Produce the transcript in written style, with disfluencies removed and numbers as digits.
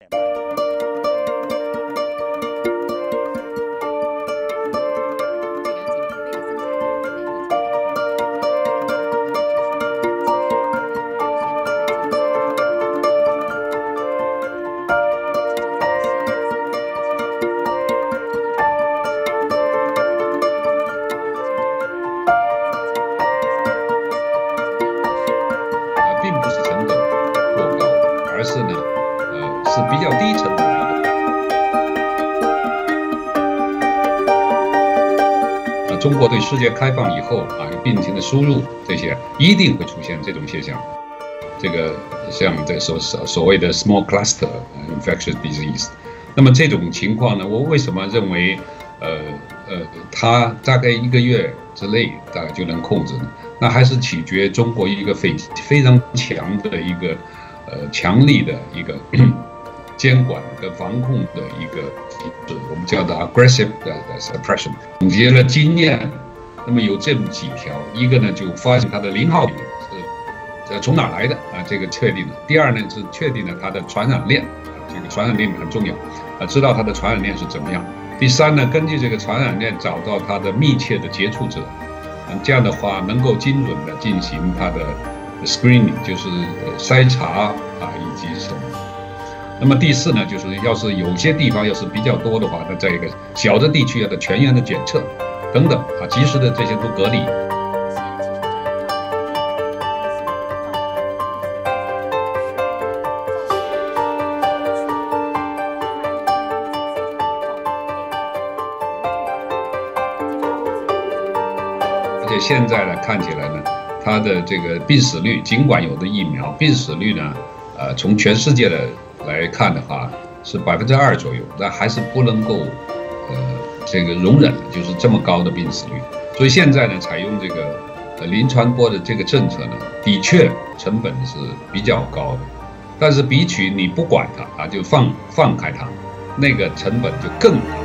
是呢，是比较低成本的。中国对世界开放以后病情的输入这些一定会出现这种现象。这个像这所谓的 small cluster infectious disease， 那么这种情况呢，我为什么认为它大概1个月之内大概就能控制呢？那还是取决中国一个非常强的一个强力的一个监管跟防控的一个体制，我们叫做 aggressive suppression。总结了经验，那么有这么几条，一个呢就发现它的0号是从哪来的这个确定了；第二呢是确定了它的传染链，这个传染链很重要知道它的传染链是怎么样；第三呢，根据这个传染链找到它的密切的接触者，这样的话能够精准的进行它的screening， 就是筛查以及什么。那么第四呢，就是要是有些地方要是比较多的话，那在一个小的地区要的全员的检测等等及时的这些都隔离。而且现在呢，看起来呢，它的这个病死率，尽管有的疫苗，病死率呢，从全世界的来看的话是2%左右，但还是不能够这个容忍，就是这么高的病死率。所以现在呢，采用这个零传播的这个政策呢，的确成本是比较高的，但是比起你不管它就放开它，那个成本就更高。